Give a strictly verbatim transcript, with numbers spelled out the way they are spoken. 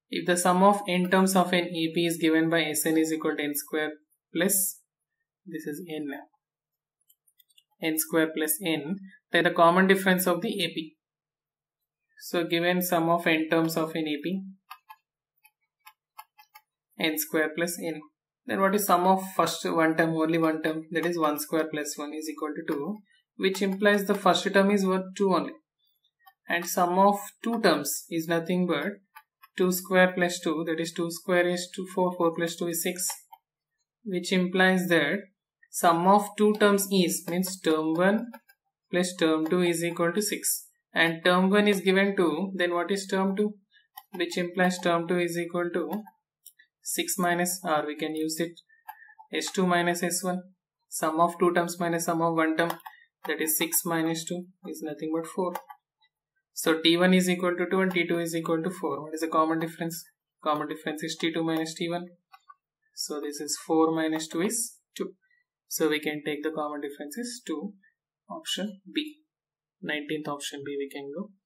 If the sum of n terms of an A P is given by Sn is equal to n square plus, this is n, n square plus n, then the common difference of the A P. So given sum of n terms of an A P, n square plus n, then what is sum of first one term, only one term, that is one square plus one is equal to two, which implies the first term is worth two only, and sum of two terms is nothing but two square plus two, that is two square is two, four, four plus two is six, which implies that sum of two terms is, means term one plus term two is equal to six, and term one is given two, then what is term two, which implies term two is equal to six minus, or we can use it S two minus S one, sum of two terms minus sum of one term, that is six minus two is nothing but four. So T one is equal to two and T two is equal to four. What is the common difference? Common difference is T two minus T one. So this is four minus two is two. So we can take the common difference is two. Option B. nineteenth option B we can go.